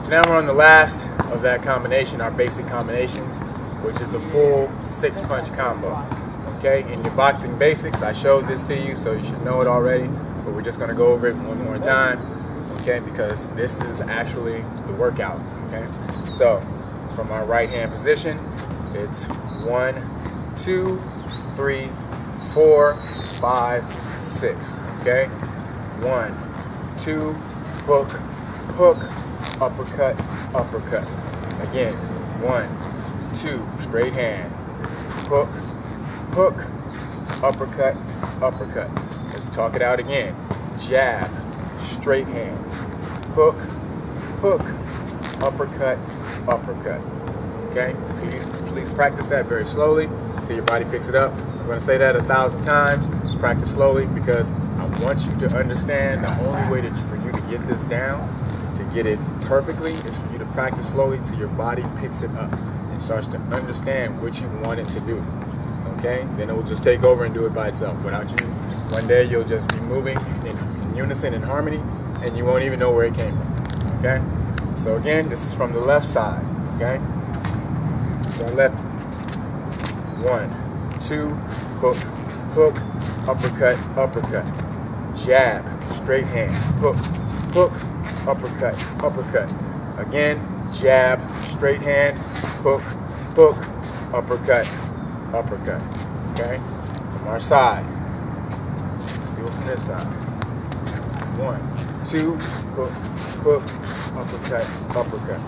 So now we're on the last of that combination, our basic combinations, which is the full 6-punch combo. Okay, in your boxing basics, I showed this to you, so you should know it already, but we're just going to go over it one more time, okay, because this is actually the workout. Okay, so from our right hand position, it's 1, 2, 3, 4, 5, 6. Okay, 1, 2, hook, hook, uppercut, uppercut. Again, 1, 2, straight hand, hook, hook, uppercut, uppercut. Let's talk it out again. Jab, straight hand, hook, hook, uppercut, uppercut. Okay, please practice that very slowly until your body picks it up. I'm going to say that 1,000 times. Practice slowly because I want you to understand the only way for you to get this down, to get it perfectly, is for you to practice slowly till your body picks it up and starts to understand what you want it to do. Okay, then it will just take over and do it by itself without you. One day you'll just be moving in unison, in harmony, and you won't even know where it came from. Okay, so again, this is from the left side. Okay, so left, 1, 2, hook, hook, uppercut, uppercut, jab, straight hand, hook, hook, uppercut, uppercut. Again, jab, straight hand, hook, hook, uppercut, uppercut. Okay, from our side. Let's do it from this side. 1, 2, hook, hook, uppercut, uppercut.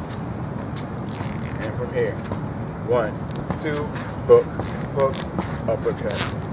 And from here, 1, 2, hook, hook, uppercut.